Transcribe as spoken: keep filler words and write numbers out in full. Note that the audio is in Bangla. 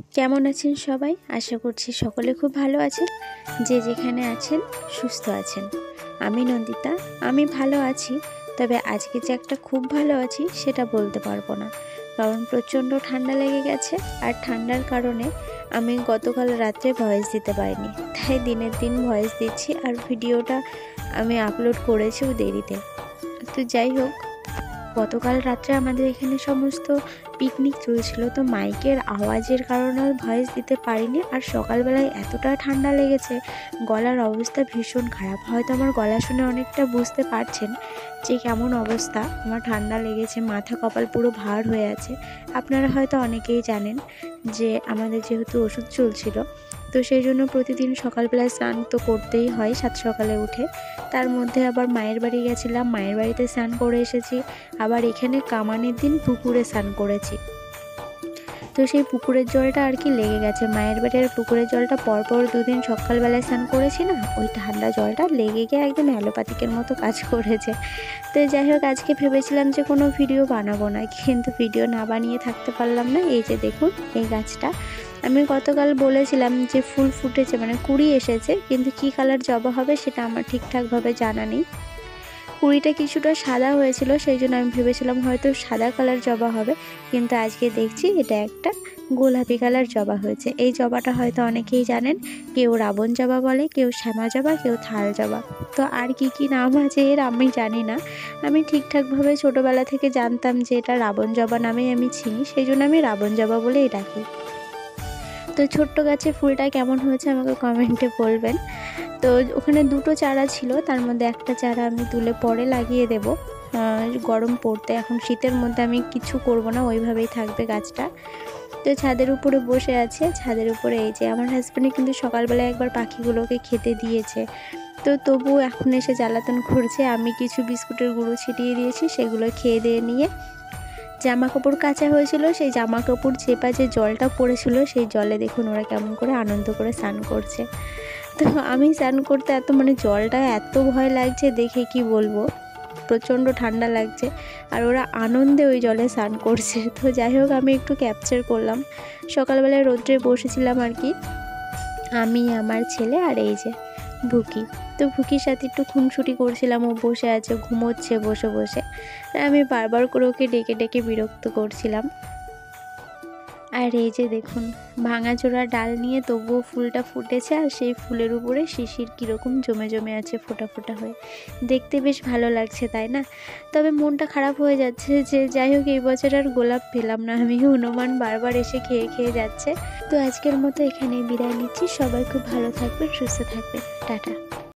কেমন আছেন সবাই? আশা করছি সকলে খুব ভালো আছেন। যে যেখানে আছেন সুস্থ আছেন। আমি নন্দিতা, আমি ভালো আছি। তবে আজকে যে একটা খুব ভালো আছি সেটা বলতে পারবো না, কারণ প্রচণ্ড ঠান্ডা লেগে গেছে। আর ঠান্ডার কারণে আমি গতকাল রাত্রে ভয়েস দিতে পারিনি, তাই দিনের দিন ভয়েস দিচ্ছি। আর ভিডিওটা আমি আপলোড করেছিও দেরিতে। তো যাই হোক, গতকাল রাত্রে আমাদের এখানে সমস্ত পিকনিক চলছিল, তো মাইকের আওয়াজের কারণে ভয়েস দিতে পারিনি। আর সকালবেলায় এতটা ঠান্ডা লেগেছে, গলার অবস্থা ভীষণ খারাপ। হয়তো আমার গলা শুনে অনেকটা বুঝতে পারছেন যে কেমন অবস্থা। আমার ঠান্ডা লেগেছে, মাথা কপাল পুরো ভার হয়ে আছে। আপনারা হয়তো অনেকেই জানেন যে আমাদের যেহেতু ওষুধ চলছিল, তো সেই জন্য প্রতিদিন সকালবেলায় স্নান তো করতেই হয় সাত সকালে উঠে। তার মধ্যে আবার মায়ের বাড়ি গেছিলাম, মায়ের বাড়িতে স্নান করে এসেছি। আবার এখানে কামানের দিন পুকুরে স্নান করেছি, তো সেই পুকুরের জলটা আর কি লেগে গেছে। মায়ের বাড়ির পুকুরের জলটা পরপর দুদিন সকালবেলায় স্নান করেছি না, ওই ঠান্ডা জলটা লেগে গিয়ে একদম অ্যালোপ্যাথিকের মতো কাজ করেছে। তো যাই হোক, আজকে ভেবেছিলাম যে কোনো ভিডিও বানাবো না, কিন্তু ভিডিও না বানিয়ে থাকতে পারলাম না। এই যে দেখুন, এই গাছটা আমি গতকাল বলেছিলাম যে ফুল ফুটেছে, মানে কুড়ি এসেছে, কিন্তু কী কালার জবা হবে সেটা আমার ঠিকঠাকভাবে জানা নেই। কুড়িটা কিছুটা সাদা হয়েছিল, সেই জন্য আমি ভেবেছিলাম হয়তো সাদা কালার জবা হবে, কিন্তু আজকে দেখছি এটা একটা গোলাপি কালার জবা হয়েছে। এই জবাটা হয়তো অনেকেই জানেন, কেউ রাবণ জবা বলে, কেউ শ্যামা জবা, কেউ থাল জবা। তো আর কি কি নাম আছে এর আমি জানি না। আমি ঠিকঠাকভাবে ছোটোবেলা থেকে জানতাম যে এটা রাবণ জবা নামেই আমি চিনি, সেই জন্য আমি রাবণ জবা বলেই ডাকি। তো ছোট্ট গাছে ফুলটা কেমন হয়েছে আমাকে কমেন্টে বলবেন। তো ওখানে দুটো চারা ছিল, তার মধ্যে একটা চারা আমি তুলে পরে লাগিয়ে দেব। গরম পড়তে, এখন শীতের মধ্যে আমি কিছু করব না, ওইভাবেই থাকবে গাছটা। তো ছাদের উপরে বসে আছে, ছাদের উপরে এই যে আমার হাজব্যান্ডে কিন্তু সকালবেলায় একবার পাখিগুলোকে খেতে দিয়েছে, তো তবু এখন এসে জ্বালাতন করছে। আমি কিছু বিস্কুটের গুঁড়ো ছিটিয়ে দিয়েছি, সেগুলো খেয়ে দিয়ে নিয়ে জামা কাপড় কাচা হয়েছিল, সেই জামা কাপড় চেপা যে জলটা পড়েছিল সেই জলে দেখুন ওরা কেমন করে আনন্দ করে স্নান করছে। তো আমি স্নান করতে এত মানে জলটা এত ভয় লাগছে দেখে কি বলবো, প্রচণ্ড ঠান্ডা লাগছে, আর ওরা আনন্দে ওই জলে স্নান করছে। তো যাই হোক, আমি একটু ক্যাপচার করলাম। সকালবেলায় রোদ্রে বসেছিলাম আর কি, আমি, আমার ছেলে আর এই যে ভুকি। তো ভুকির সাথে একটু খুনসুটি করছিলাম, ও বসে আছে ঘুমোচ্ছে বসে বসে, আমি বারবার করে ওকে ডেকে ডেকে বিরক্ত করছিলাম। আর এই যে দেখুন, ভাঙাচোরা ডাল নিয়ে তবুও ফুলটা ফুটেছে, আর সেই ফুলের উপরে শিশির কীরকম জমে জমে আছে ফোটা ফোটা হয়ে, দেখতে বেশ ভালো লাগছে তাই না? তবে মনটা খারাপ হয়ে যাচ্ছে যে যাই হোক এই বছর আর গোলাপ পেলাম না, আমি হনুমান বারবার এসে খেয়ে খেয়ে যাচ্ছে। তো আজকের মতো এখানেই বিদায় নিচ্ছি। সবাই খুব ভালো থাকবেন, সুস্থ থাকবেন, টাটা।